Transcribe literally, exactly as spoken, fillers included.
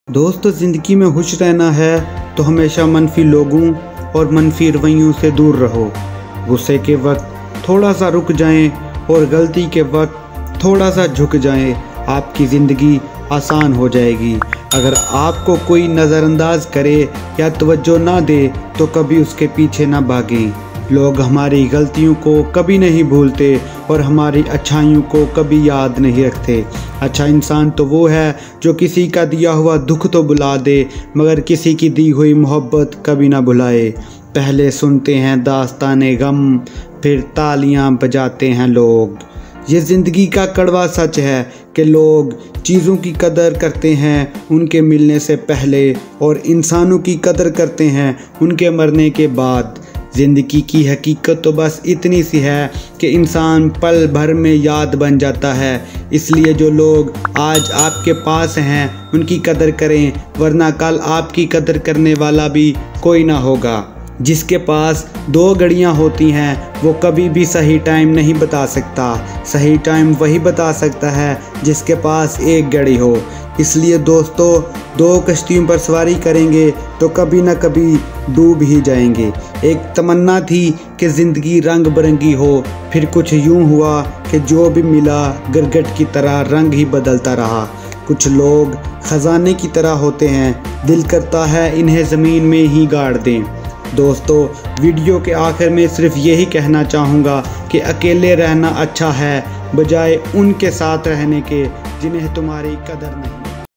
दोस्तों, ज़िंदगी में खुश रहना है तो हमेशा मनफी लोगों और मनफी रवैयों से दूर रहो। गुस्से के वक्त थोड़ा सा रुक जाएं और गलती के वक्त थोड़ा सा झुक जाएं, आपकी ज़िंदगी आसान हो जाएगी। अगर आपको कोई नज़रअंदाज करे या तवज्जो ना दे तो कभी उसके पीछे ना भागें। लोग हमारी गलतियों को कभी नहीं भूलते और हमारी अच्छाइयों को कभी याद नहीं रखते। अच्छा इंसान तो वो है जो किसी का दिया हुआ दुख तो बुला दे मगर किसी की दी हुई मोहब्बत कभी ना भुलाए। पहले सुनते हैं दास्ताने गम, फिर तालियां बजाते हैं लोग। ये ज़िंदगी का कड़वा सच है कि लोग चीज़ों की कदर करते हैं उनके मिलने से पहले और इंसानों की कदर करते हैं उनके मरने के बाद। ज़िंदगी की हकीकत तो बस इतनी सी है कि इंसान पल भर में याद बन जाता है। इसलिए जो लोग आज आपके पास हैं उनकी कदर करें, वरना कल आपकी कदर करने वाला भी कोई ना होगा। जिसके पास दो घड़ियां होती हैं वो कभी भी सही टाइम नहीं बता सकता। सही टाइम वही बता सकता है जिसके पास एक घड़ी हो। इसलिए दोस्तों, दो कश्तियों पर सवारी करेंगे तो कभी ना कभी डूब ही जाएंगे। एक तमन्ना थी कि ज़िंदगी रंग बिरंगी हो, फिर कुछ यूं हुआ कि जो भी मिला गिरगिट की तरह रंग ही बदलता रहा। कुछ लोग ख़जाने की तरह होते हैं, दिल करता है इन्हें ज़मीन में ही गाड़ दें। दोस्तों, वीडियो के आखिर में सिर्फ यही कहना चाहूँगा कि अकेले रहना अच्छा है बजाय उनके साथ रहने के जिन्हें तुम्हारी कदर नहीं।